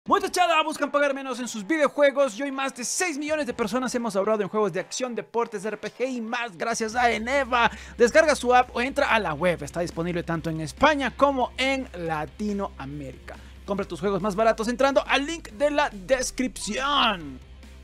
Muchachada, buscan pagar menos en sus videojuegos y hoy más de 6 millones de personas hemos ahorrado en juegos de acción, deportes, RPG y más gracias a Eneva. Descarga su app o entra a la web, está disponible tanto en España como en Latinoamérica. Compra tus juegos más baratos entrando al link de la descripción.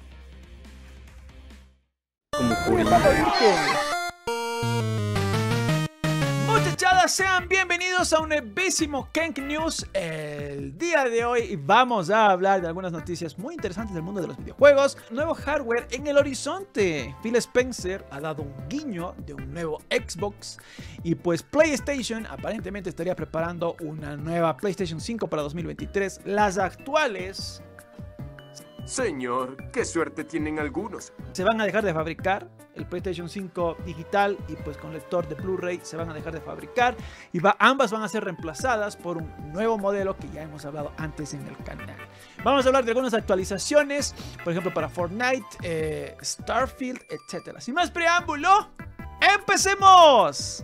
Muchachadas, sean bienvenidos a un nuevísimo Kenk News. El día de hoy vamos a hablar de algunas noticias muy interesantes del mundo de los videojuegos. Nuevo hardware en el horizonte. Phil Spencer ha dado un guiño de un nuevo Xbox. Y pues PlayStation aparentemente estaría preparando una nueva PlayStation 5 para 2023. Las actuales... Señor, qué suerte tienen algunos. Se van a dejar de fabricar. El PlayStation 5 digital y pues con lector de Blu-ray se van a dejar de fabricar. Y ambas van a ser reemplazadas por un nuevo modelo que ya hemos hablado antes en el canal. Vamos a hablar de algunas actualizaciones. Por ejemplo para Fortnite, Starfield, etc. Sin más preámbulo, ¡empecemos!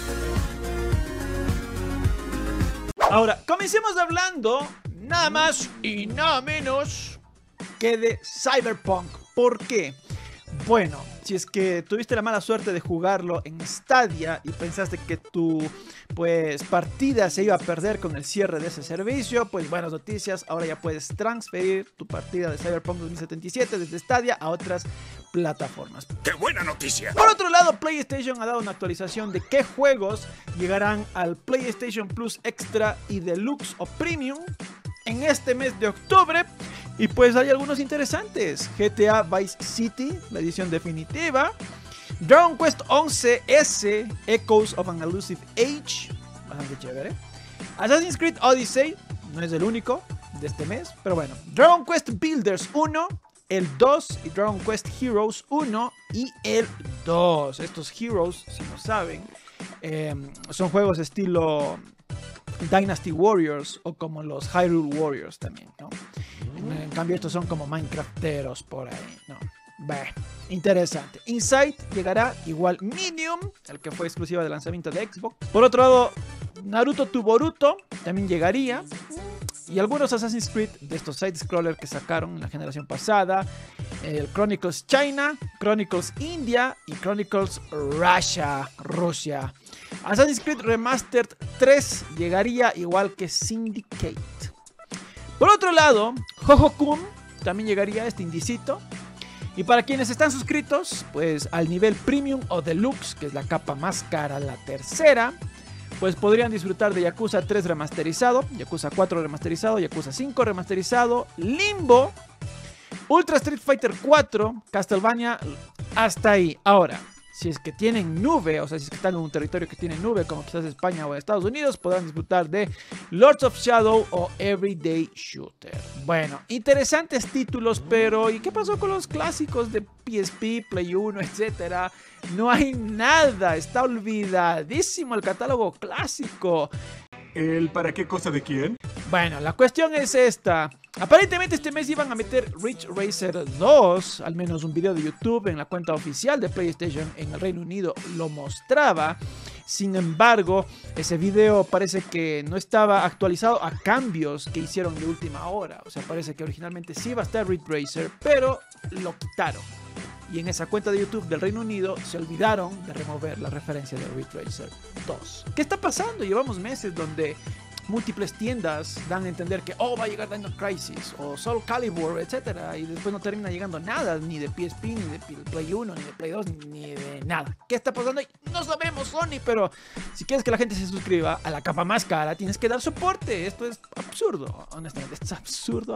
Ahora, comencemos hablando nada más y nada menos que de Cyberpunk. ¿Por qué? Bueno, si es que tuviste la mala suerte de jugarlo en Stadia y pensaste que tu partida se iba a perder con el cierre de ese servicio, pues buenas noticias, ahora ya puedes transferir tu partida de Cyberpunk 2077 desde Stadia a otras plataformas. ¡Qué buena noticia! Por otro lado, PlayStation ha dado una actualización de qué juegos llegarán al PlayStation Plus Extra y Deluxe o Premium en este mes de octubre. Y pues hay algunos interesantes. GTA Vice City, la edición definitiva. Dragon Quest 11S, Echoes of an Elusive Age, bastante chévere. Assassin's Creed Odyssey, no es el único de este mes, pero bueno. Dragon Quest Builders 1, el 2 y Dragon Quest Heroes 1 y el 2. Estos Heroes, si no saben, son juegos estilo Dynasty Warriors o como los Hyrule Warriors también, ¿no? En cambio estos son como Minecrafteros por ahí, ¿no? Bah, interesante. Insight llegará igual Medium, el que fue exclusiva de lanzamiento de Xbox. Por otro lado, Naruto to Boruto también llegaría. Y algunos Assassin's Creed de estos side-scroller que sacaron en la generación pasada. El Chronicles China, Chronicles India y Chronicles Rusia. Assassin's Creed Remastered 3 llegaría igual que Syndicate. Por otro lado, Hoho-kun también llegaría a este indicito. Y para quienes están suscritos, pues al nivel Premium o Deluxe, que es la capa más cara, la tercera, pues podrían disfrutar de Yakuza 3 remasterizado, Yakuza 4 remasterizado, Yakuza 5 remasterizado, Limbo, Ultra Street Fighter 4, Castlevania, hasta ahí. Ahora, si es que tienen nube, o sea, si es que están en un territorio que tiene nube, como quizás España o Estados Unidos, podrán disfrutar de Lords of Shadow o Everyday Shooter. Bueno, interesantes títulos, pero ¿y qué pasó con los clásicos de PSP, Play 1, etcétera? No hay nada, está olvidadísimo el catálogo clásico. ¿El para qué cosa de quién? Bueno, la cuestión es esta. Aparentemente este mes iban a meter Ridge Racer 2, al menos un video de YouTube en la cuenta oficial de PlayStation en el Reino Unido lo mostraba. Sin embargo, ese video parece que no estaba actualizado a cambios que hicieron de última hora. O sea, parece que originalmente sí iba a estar Ridge Racer, pero lo quitaron. Y en esa cuenta de YouTube del Reino Unido se olvidaron de remover la referencia de Ridge Racer 2. ¿Qué está pasando? Llevamos meses donde múltiples tiendas dan a entender que va a llegar Dino Crisis o Soul Calibur, etc. Y después no termina llegando nada, ni de PSP, ni de Play 1, ni de Play 2, ni de nada. ¿Qué está pasando? No sabemos, Sony, pero si quieres que la gente se suscriba a la capa más cara, tienes que dar soporte. Esto es absurdo, honestamente. Esto es absurdo.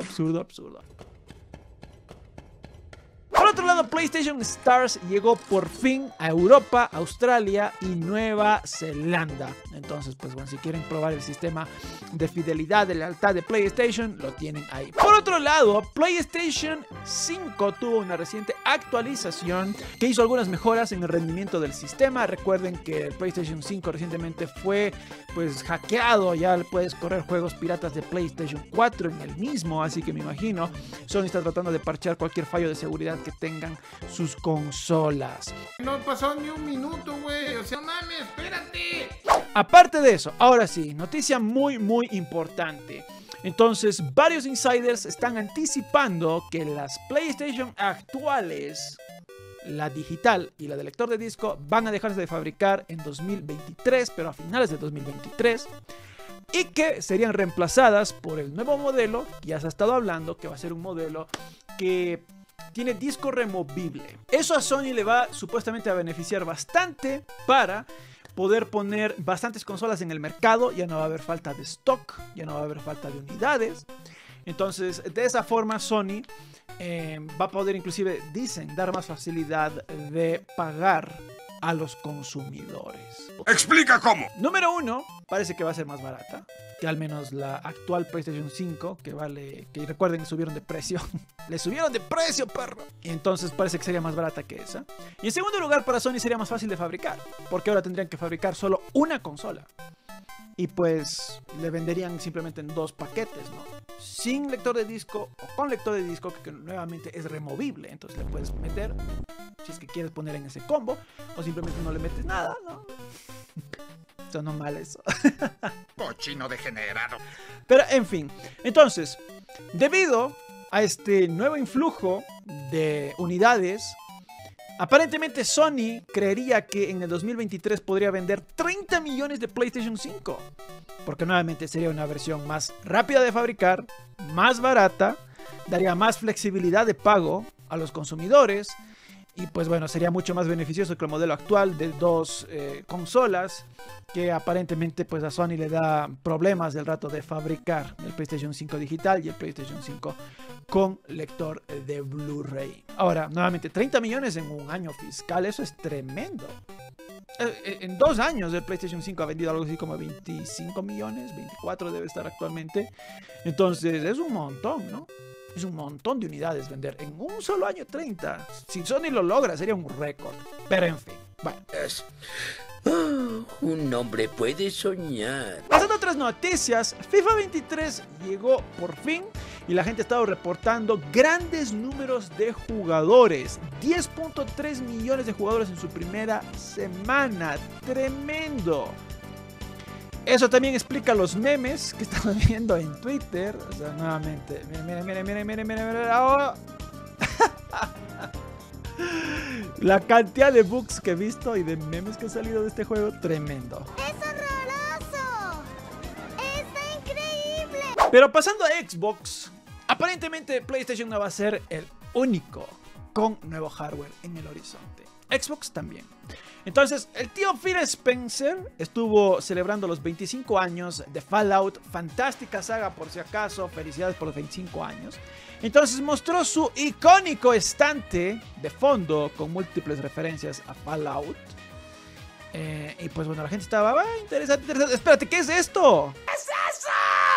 Por otro lado, PlayStation Stars llegó por fin a Europa, Australia y Nueva Zelanda. Entonces, pues bueno, si quieren probar el sistema de fidelidad, de lealtad de PlayStation, lo tienen ahí. Por otro lado, PlayStation 5 tuvo una reciente actualización que hizo algunas mejoras en el rendimiento del sistema. Recuerden que el PlayStation 5 recientemente fue pues hackeado, ya puedes correr juegos piratas de PlayStation 4 en el mismo, así que me imagino Sony está tratando de parchear cualquier fallo de seguridad que tengan sus consolas. No pasó ni un minuto, güey. O sea, mames, espérate. Aparte de eso, ahora sí, noticia muy importante. Entonces, varios insiders están anticipando que las PlayStation actuales, la digital y la de lector de disco, van a dejarse de fabricar en 2023, pero a finales de 2023, y que serían reemplazadas por el nuevo modelo, que ya se ha estado hablando, que va a ser un modelo que tiene disco removible. Eso a Sony le va supuestamente a beneficiar bastante para poder poner bastantes consolas en el mercado. Ya no va a haber falta de stock, ya no va a haber falta de unidades. Entonces, de esa forma Sony va a poder, inclusive, dicen, dar más facilidad de pagar a los consumidores. ¡Explica cómo! Número 1, parece que va a ser más barata que al menos la actual PlayStation 5, que recuerden, subieron de precio. Le subieron de precio, perro. Y entonces parece que sería más barata que esa. Y en segundo lugar, para Sony sería más fácil de fabricar, porque ahora tendrían que fabricar solo una consola. Y pues le venderían simplemente en 2 paquetes, ¿no? Sin lector de disco o con lector de disco, que nuevamente es removible. Entonces le puedes meter, si es que quieres poner en ese combo, o simplemente no le metes nada, ¿no? Sonó mal eso. Cochino degenerado. Pero en fin, entonces, debido a este nuevo influjo de unidades, aparentemente Sony creería que en el 2023 podría vender 30 millones de PlayStation 5. Porque nuevamente sería una versión más rápida de fabricar, más barata, daría más flexibilidad de pago a los consumidores. Y pues bueno, sería mucho más beneficioso que el modelo actual de 2 consolas, que aparentemente pues a Sony le da problemas del rato de fabricar el PlayStation 5 digital y el PlayStation 5 con lector de Blu-ray. Ahora, nuevamente, 30 millones en un año fiscal, eso es tremendo. En 2 años el PlayStation 5 ha vendido algo así como 25 millones, 24 debe estar actualmente. Entonces es un montón, ¿no? Es un montón de unidades vender en un solo año, 30. Si Sony lo logra, sería un récord. Pero en fin, bueno. Un hombre puede soñar. Pasando a otras noticias, FIFA 23 llegó por fin y la gente ha estado reportando grandes números de jugadores. 10.3 millones de jugadores en su primera semana. ¡Tremendo! Eso también explica los memes que estamos viendo en Twitter. O sea, nuevamente, miren. Oh. La cantidad de bugs que he visto y de memes que han salido de este juego, tremendo. ¡Es horroroso! ¡Está increíble! Pero pasando a Xbox, aparentemente PlayStation no va a ser el único con nuevo hardware en el horizonte. Xbox también. Entonces, el tío Phil Spencer estuvo celebrando los 25 años de Fallout. Fantástica saga, por si acaso. Felicidades por los 25 años. Entonces mostró su icónico estante de fondo con múltiples referencias a Fallout. Y pues bueno, la gente estaba interesante. Espérate, ¿qué es esto? ¿Qué es eso?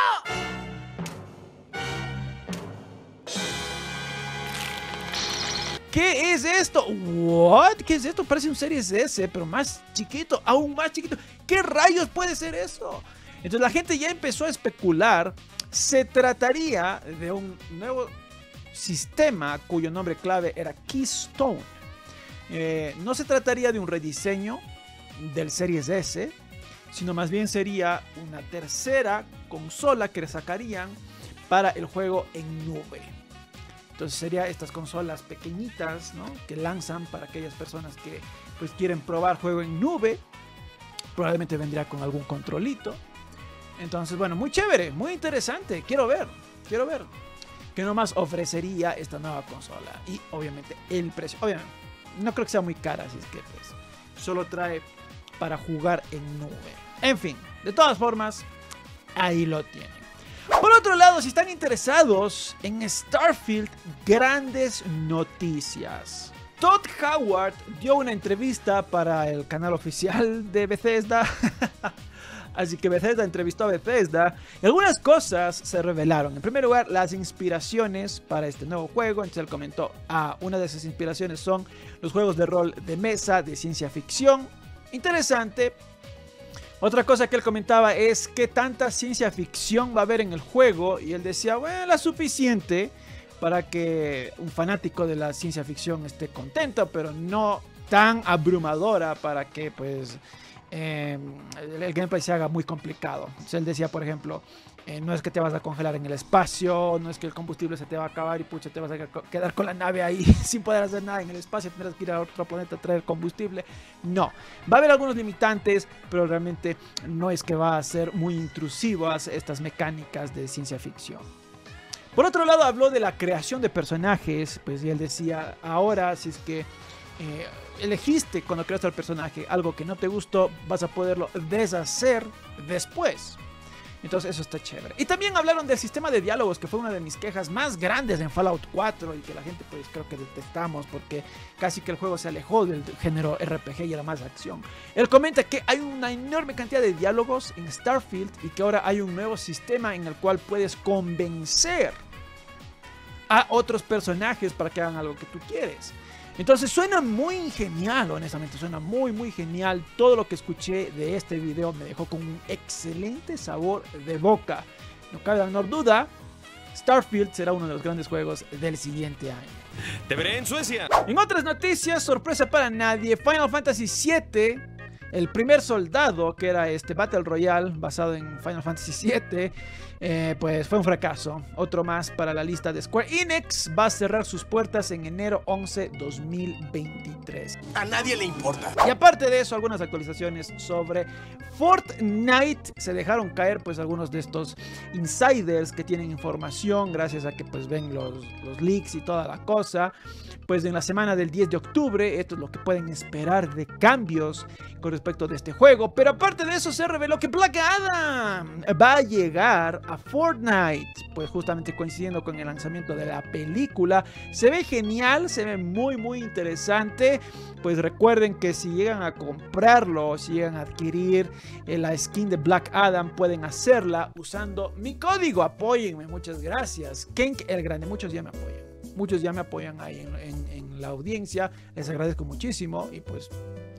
¿Qué es esto? ¿What? ¿Qué es esto? Parece un Series S, pero más chiquito, aún más chiquito. ¿Qué rayos puede ser eso? Entonces la gente ya empezó a especular. Se trataría de un nuevo sistema cuyo nombre clave era Keystone. No se trataría de un rediseño del Series S, sino más bien sería una tercera consola que sacarían para el juego en nube. Entonces sería estas consolas pequeñitas, ¿no?, que lanzan para aquellas personas que pues quieren probar juego en nube. Probablemente vendría con algún controlito. Entonces, bueno, muy chévere, muy interesante. Quiero ver qué nomás ofrecería esta nueva consola. Y obviamente el precio. Obviamente, no creo que sea muy cara, así es que pues solo trae para jugar en nube. En fin, de todas formas, ahí lo tienen. Por otro lado, si están interesados en Starfield, grandes noticias. Todd Howard dio una entrevista para el canal oficial de Bethesda. Así que Bethesda entrevistó a Bethesda y algunas cosas se revelaron. En primer lugar, las inspiraciones para este nuevo juego. Entonces él comentó, una de esas inspiraciones son los juegos de rol de mesa de ciencia ficción. Interesante. Otra cosa que él comentaba es qué tanta ciencia ficción va a haber en el juego. Y él decía, bueno, la suficiente para que un fanático de la ciencia ficción esté contento, pero no tan abrumadora para que pues el gameplay se haga muy complicado. Entonces él decía, por ejemplo, No es que te vas a congelar en el espacio, no es que el combustible se te va a acabar y pucha, te vas a quedar con la nave ahí sin poder hacer nada en el espacio, tendrás que ir a otro planeta a traer combustible. No, va a haber algunos limitantes, pero realmente no es que va a ser muy intrusivas estas mecánicas de ciencia ficción. Por otro lado, habló de la creación de personajes, pues y él decía, ahora si es que elegiste cuando creaste al personaje algo que no te gustó, vas a poderlo deshacer después. Entonces eso está chévere. Y también hablaron del sistema de diálogos, que fue una de mis quejas más grandes en Fallout 4 y que la gente pues creo que detestamos porque casi que el juego se alejó del género RPG y era más acción. Él comenta que hay una enorme cantidad de diálogos en Starfield y que ahora hay un nuevo sistema en el cual puedes convencer a otros personajes para que hagan algo que tú quieres. Entonces suena muy genial, honestamente, suena muy genial. Todo lo que escuché de este video me dejó con un excelente sabor de boca. No cabe la menor duda, Starfield será uno de los grandes juegos del siguiente año. Te veré en Suecia. En otras noticias, sorpresa para nadie, Final Fantasy VII, el primer soldado, que era este Battle Royale basado en Final Fantasy VII, pues fue un fracaso. Otro más para la lista de Square Enix. Va a cerrar sus puertas en enero 11, 2023. A nadie le importa. Y aparte de eso, algunas actualizaciones sobre Fortnite. Se dejaron caer pues algunos de estos insiders que tienen información gracias a que pues ven los leaks y toda la cosa. Pues en la semana del 10 de octubre, esto es lo que pueden esperar de cambios con respecto de este juego. Pero aparte de eso, se reveló que Black Adam va a llegar a Fortnite, pues justamente coincidiendo con el lanzamiento de la película. Se ve genial, se ve muy interesante. Pues recuerden que si llegan a comprarlo, si llegan a adquirir la skin de Black Adam, pueden hacerla usando mi código. Apóyenme, muchas gracias. Kenk el Grande, muchos ya me apoyan. Muchos ya me apoyan ahí en la audiencia. Les agradezco muchísimo. Y pues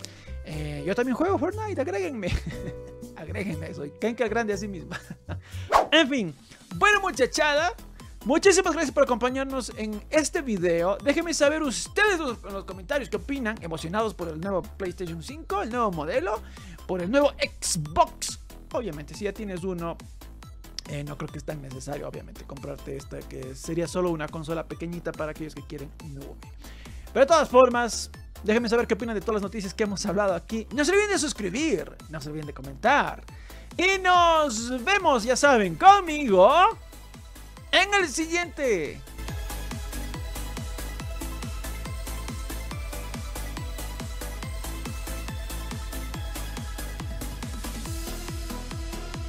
yo también juego Fortnite, agréguenme. Agréguenme, soy Kenk el Grande así mismo. En fin, bueno muchachada, muchísimas gracias por acompañarnos en este video. Déjenme saber ustedes en los comentarios qué opinan. Emocionados por el nuevo PlayStation 5, el nuevo modelo, por el nuevo Xbox. Obviamente si ya tienes uno, no creo que es tan necesario obviamente comprarte esta, que sería solo una consola pequeñita para aquellos que quieren nube. Pero de todas formas, déjenme saber qué opinan de todas las noticias que hemos hablado aquí. No se olviden de suscribir, no se olviden de comentar. Y nos vemos, ya saben, conmigo en el siguiente